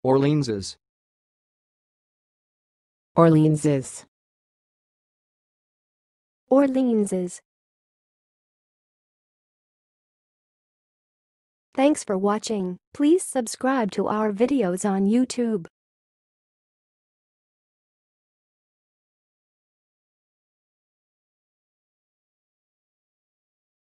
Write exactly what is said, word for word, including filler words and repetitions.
Orleans's. Orleans's. Orleans's. Thanks for watching. Please subscribe to our videos on YouTube.